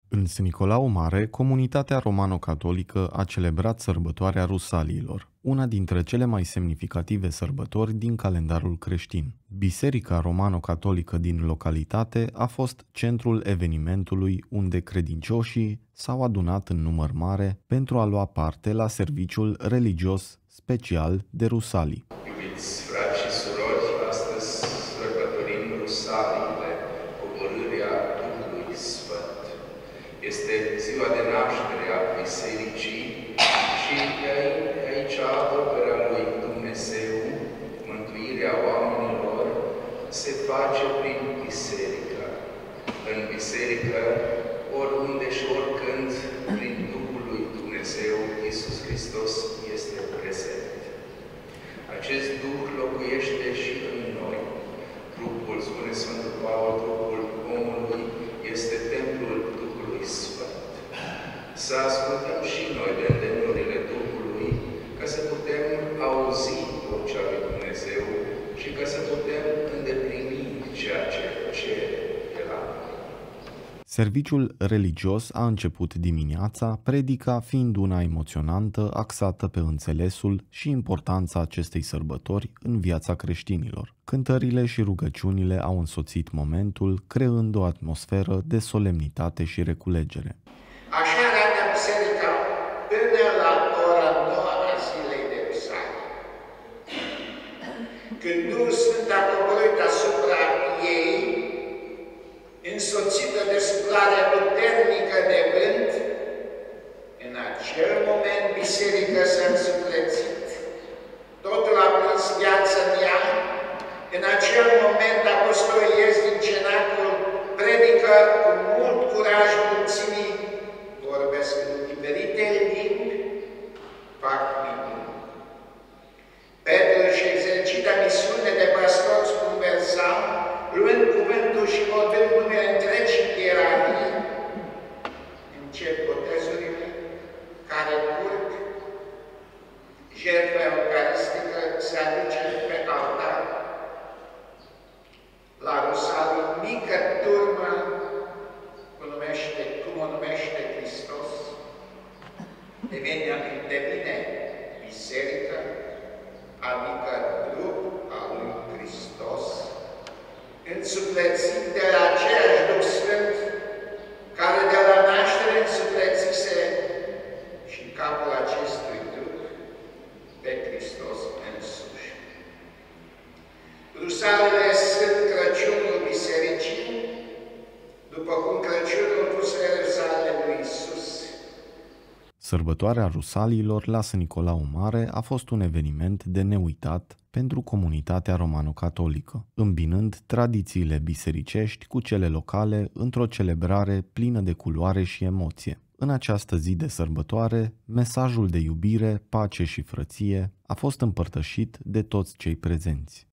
În Sfânt Nicolau Mare, comunitatea romano-catolică a celebrat sărbătoarea Rusaliilor, una dintre cele mai semnificative sărbători din calendarul creștin. Biserica romano-catolică din localitate a fost centrul evenimentului unde credincioșii s-au adunat în număr mare pentru a lua parte la serviciul religios special de Rusalii. Iubiți frați și surori, astăzi sărbătorim Rusaliile, coborârea Duhului Sfânt. Este ziua de naștere a Bisericii și aici opera lui Dumnezeu, mântuirea oamenilor, se face prin biserică. În biserică, oriunde și oricând, prin Duhul lui Dumnezeu, Iisus Hristos este prezent. Acest Duh locuiește și în noi. Trupul, spune Sfântul Pavel, trupul omului este templul Duhului Sfânt. Să ascultăm și noi de îndemnurile Duhului, ca să putem auzi vocea lui Dumnezeu și ca să putem îndeplini ceea ce cere de la noi. Serviciul religios a început dimineața, predica fiind una emoționantă, axată pe înțelesul și importanța acestei sărbători în viața creștinilor. Cântările și rugăciunile au însoțit momentul, creând o atmosferă de solemnitate și reculegere. Așa arată biserica până la ora 9 a zilei de Rusalii. Când Duhul Sfânt a coborât asupra ei, însoțită de suflarea puternică de vânt, în acel moment biserica s-a însuflețit. Totul a prins viață în ea. În acel moment apostolii ies din cenacul, predică cu mult curaj mulțimii, vorbesc în diferite limbi, fac minuni. Petru își exercită misiune de păstor universal, luând cuvântul și hotând numele întregii ierarhii, încep botezurile care curg, jertfa eucaristică se aduce pe altar. La Rusalii, mică turmă, cum o numește Hristos, devine biserică, adică trup al lui Hristos, însuflețit de la aceeași Duh Sfânt, care de la naștere însuflețise și în capul acestui Duh pe Hristos însuși. Rusalile sunt Crăciunul Bisericii, după cum Crăciunul fusese Rusalile lui Iisus. Sărbătoarea Rusaliilor la Sfânt Nicolau Mare a fost un eveniment de neuitat pentru comunitatea romano-catolică, îmbinând tradițiile bisericești cu cele locale într-o celebrare plină de culoare și emoție. În această zi de sărbătoare, mesajul de iubire, pace și frăție a fost împărtășit de toți cei prezenți.